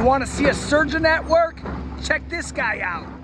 You want to see a surgeon at work? Check this guy out.